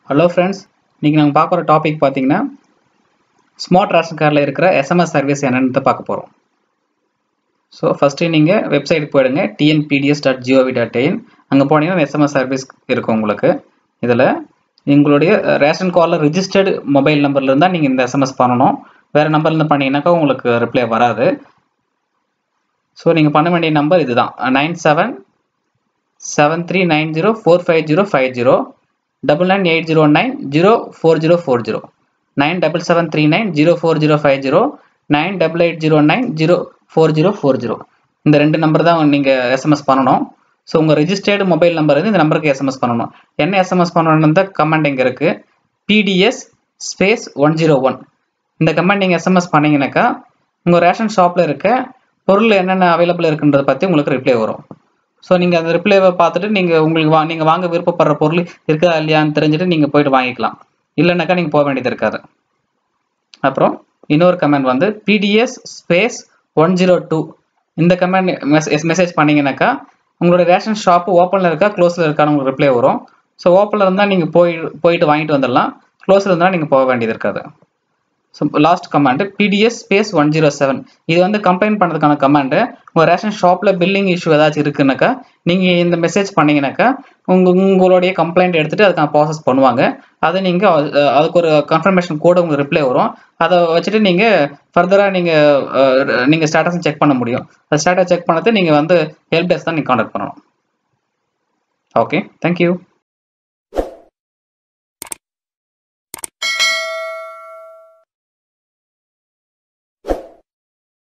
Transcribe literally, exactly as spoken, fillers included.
Hello friends, இன்னைக்கு நாம பார்க்க போற டாபிக் பாத்தீங்கன்னா ஸ்மார்ட் ரேஷன் கார்டுல இருக்கிற S M S சர்வீஸ் என்னன்னு பார்க்க போறோம். சோ ஃபர்ஸ்ட் நீங்க வெப்சைட் போய்டுங்க t n p d s dot gov dot in. அங்க போனீங்கன்னா S M S சர்வீஸ் இருக்கும் உங்களுக்கு. இதுல உங்களுடைய ரேஷன் கார்டுல ரெஜிஸ்டர்ட் மொபைல் நம்பர்ல இருந்தா நீங்க இந்த S M S பண்ணனும். வேற நம்பர்ல இருந்து பண்ணீங்கனாக்கா உங்களுக்கு ரிப்ளை வராது. சோ நீங்க பண்ண வேண்டிய நம்பர் இதுதான் nine seven seven three nine zero four five zero five zero double nine eight zero nine zero four zero four zero nine double seven three nine zero four zero five zero nine double eight zero nine zero four zero four zero இந்த ரெண்டு number தான் நீங்க S M S பண்ணனும். So உங்க registered mobile number இந்த நம்பருக்கு S M S பண்ணனும். என்ன S M S பண்ணனும்ன்ற கமாண்ட் இங்க இருக்கு. P D S space one zero one இந்த கமாண்ட் நீங்க S M S பண்ணீங்கனாக்கா உங்க ரேஷன் ஷாப்ல இருக்க பொருள் என்னென்ன அவேலபிள் இருக்குன்றத பத்தி உங்களுக்கு ரிப்ளை வரும். சோ நீங்க அந்த ரிப்ளைவை பார்த்துட்டு நீங்க உங்களுக்கு நீங்க வாங்க விருப்பப்படுற பொருள் இருக்கா இல்லையான்னு தெரிஞ்சிட்டு நீங்க போய்ட்டு வாங்கிக்கலாம். இல்லனாக்கா நீங்க போக வேண்டியது இருக்காது. அப்புறம் இன்னொரு கமாண்ட் வந்து P D S space one zero two இந்த கமாண்ட் மெசேஜ் பண்ணீங்கனாக்கா உங்களோட ரேஷன் ஷாப் ஓபன்ல இருக்கா க்ளோஸ்ல இருக்கான்னு உங்களுக்கு ரிப்ளை வரும். சோ ஓபன்ல இருந்தா நீங்க போய் போய்ட்டு வாங்கிட்டு வந்துடலாம். க்ளோஸ்ல இருந்தா நீங்க போக வேண்டியது இருக்காது. So last command P D S space one zero seven இது வந்து கம்ப்ளைன்ட் பண்றதுக்கான கமாண்ட். உங்க ரேஷன் ஷாப்ல பில்லிங் இஷ்யூ ஏதாச்சும் இருக்குனாக்கா நீங்க இந்த மெசேஜ் பண்ணீங்கனாக்கா உங்க உங்களுடைய கம்ப்ளைன்ட் எடுத்துட்டு அதுக்கான ப்ராசஸ் பண்ணுவாங்க. அதை நீங்க அதுக்கு ஒரு கன்ஃபர்மேஷன் கோட் உங்களுக்கு ரிப்ளை வரும். அதை வச்சுட்டு நீங்க ஃபர்தரா நீங்க நீங்க ஸ்டேட்டஸ் செக் பண்ண முடியும். அந்த ஸ்டேட்டஸ் செக் பண்ணது நீங்க வந்து ஹெல்ப் டெஸ்க் தான் நீங்க கான்டாக்ட் பண்ணணும். Okay, thank you.